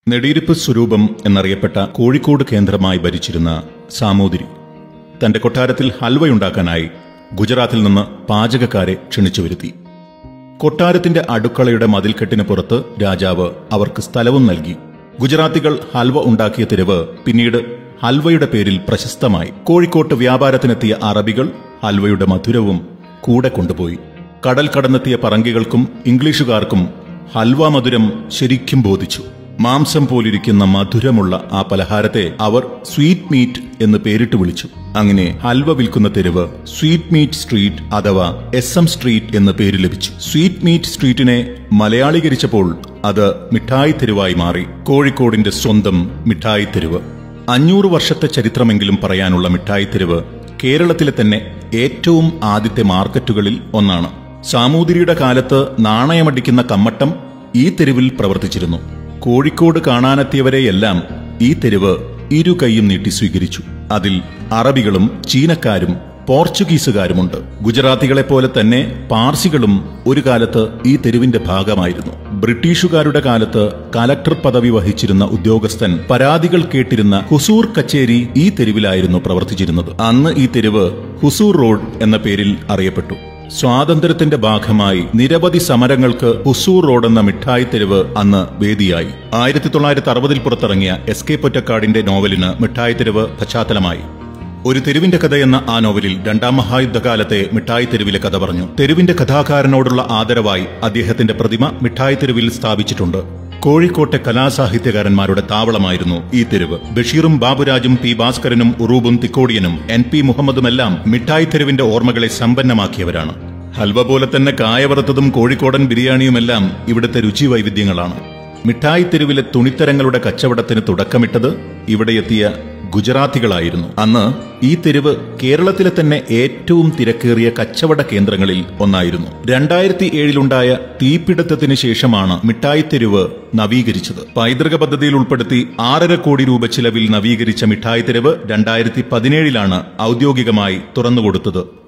നെടിയിരുപ്പ് സ്വരൂപം എന്നറിയപ്പെട്ട കോഴിക്കോട് കേന്ദ്രമായി ഭരിച്ചിരുന്ന സാമൂതിരി തന്റെ കൊട്ടാരത്തിൽ ഹൽവയുണ്ടാക്കാനായി ഗുജറാത്തിൽ നിന്ന് പാചകക്കാരെ ക്ഷണിച്ചു വരുത്തി. കൊട്ടാരത്തിന്റെ അടുക്കളയുടെ മതിൽക്കെട്ടിന് പുറത്ത് രാജാവ് അവർക്ക് സ്ഥലവും നൽകി. ഗുജറാത്തികൾ ഹൽവ ഉണ്ടാക്കിയ തെരുവ് പിന്നീട് ഹൽവയുടെ പേരിൽ പ്രശസ്തമായി. കോഴിക്കോട്ട് വ്യാപാരത്തിനെത്തിയ അറബികൾ ഹൽവയുടെ മധുരവും കൂടെ കൊണ്ടുപോയി. കടൽ കടന്നെത്തിയ പറങ്കികൾക്കും ഇംഗ്ലീഷുകാർക്കും ഹൽവ മധുരം ശരിക്കും ബോധിച്ചു. മാംസം പോലിരിക്കുന്ന മധുരമുള്ള ആ പലഹാരത്തെ അവർ സ്വീറ്റ് മീറ്റ് എന്ന് പേരിട്ട് വിളിച്ചു. അങ്ങനെ ഹൽവ വിൽക്കുന്ന തെരുവ് സ്വീറ്റ് മീറ്റ് സ്ട്രീറ്റ് അഥവാ SM സ്ട്രീറ്റ് എന്ന് പേര് ലഭിച്ചു. സ്വീറ്റ് മീറ്റ് സ്ട്രീറ്റിനെ മലയാളീകരിച്ചപ്പോൾ അത് മിഠായി തെരുവായി മാറി. കോഴിക്കോടിന്റെ സ്വന്തം മിഠായി തെരുവ്. 500 വർഷത്തെ ചരിത്രമെങ്കിലും പറയാനുള്ള മിഠായി തെരുവ് കേരളത്തിലെ തന്നെ ഏറ്റവും ആദ്യത്തെ മാർക്കറ്റുകളിൽ ഒന്നാണ്. സാമൂതിരിയുടെ കാലത്ത് നാണയമടിക്കുന്ന കമ്മട്ടം ഈ തെരുവിൽ പ്രവർത്തിച്ചിരുന്നു. കോഴിക്കോട് കാണാനെത്തിയവരെയെല്ലാം ഈ തെരുവ് ഇരു കൈയും നീട്ടി സ്വീകരിച്ചു. അതിൽ അറബികളും ചീനക്കാരും പോർച്ചുഗീസുകാരുമുണ്ട്. ഗുജറാത്തികളെപ്പോലെ തന്നെ പാർസികളും ഒരു കാലത്ത് ഈ തെരുവിന്റെ ഭാഗമായിരുന്നു. ബ്രിട്ടീഷുകാരുടെ കാലത്ത് കലക്ടർ പദവി വഹിച്ചിരുന്ന ഉദ്യോഗസ്ഥൻ പരാതികൾ കേട്ടിരുന്ന ഹുസൂർ കച്ചേരി ഈ തെരുവിലായിരുന്നു പ്രവർത്തിച്ചിരുന്നത്. അന്ന് ഈ തെരുവ് ഹുസൂർ റോഡ് എന്ന പേരിൽ അറിയപ്പെട്ടു. സ്വാതന്ത്ര്യത്തിന്റെ ഭാഗമായി നിരവധി സമരങ്ങൾക്ക് ഹുസൂർ റോഡ് എന്ന മിഠായി തെരുവ് അന്ന് വേദിയായി. 1960 പുറത്തിറങ്ങിയ SK പൊറ്റക്കാടിന്റെ നോവലിന് മിഠായി തെരുവ് പശ്ചാത്തലമായി. ഒരു തെരുവിന്റെ കഥ എന്ന ആ നോവലിൽ 2ാം മഹായുദ്ധകാലത്തെ മിഠായി തെരുവിലെ കഥ പറഞ്ഞു. തെരുവിന്റെ കഥാകാരനോടുള്ള ആദരവായി അദ്ദേഹത്തിന്റെ പ്രതിമ മിഠായി തെരുവിൽ സ്ഥാപിച്ചിട്ടുണ്ട്. കോഴിക്കോട്ടെ കലാസാഹിത്യകാരന്മാരുടെ താവളമായിരുന്നു ഈ തെരുവ്. ബഷീറും ബാബുരാജും P. ഭാസ്കരനും ഉറൂബും തിക്കോടിയനും NP മുഹമ്മദുമെല്ലാം മിഠായി തെരുവിന്റെ ഓർമ്മകളെ സമ്പന്നമാക്കിയവരാണ്. ഹൽവ പോലെ തന്നെ കായവറുത്തതും കോഴിക്കോടൻ ബിരിയാണിയുമെല്ലാം ഇവിടുത്തെ രുചി വൈവിധ്യങ്ങളാണ്. മിഠായി തെരുവിലെ തുണിത്തരങ്ങളുടെ കച്ചവടത്തിന് തുടക്കമിട്ടത് ഇവിടെയെത്തിയ ഗുജറാത്തികളായിരുന്നു. അന്ന് ഈ തെരുവ് കേരളത്തിലെ തന്നെ ഏറ്റവും തിരക്കേറിയ കച്ചവട കേന്ദ്രങ്ങളിൽ ഒന്നായിരുന്നു. 2007 തീപിടുത്തത്തിന് ശേഷമാണ് മിഠായി തെരുവ് നവീകരിച്ചത്. പൈതൃക പദ്ധതിയിൽ ഉൾപ്പെടുത്തി 6.5 കോടി രൂപ ചിലവിൽ നവീകരിച്ച മിഠായി തെരുവ് 2017 ഔദ്യോഗികമായി തുറന്നുകൊടുത്തത്.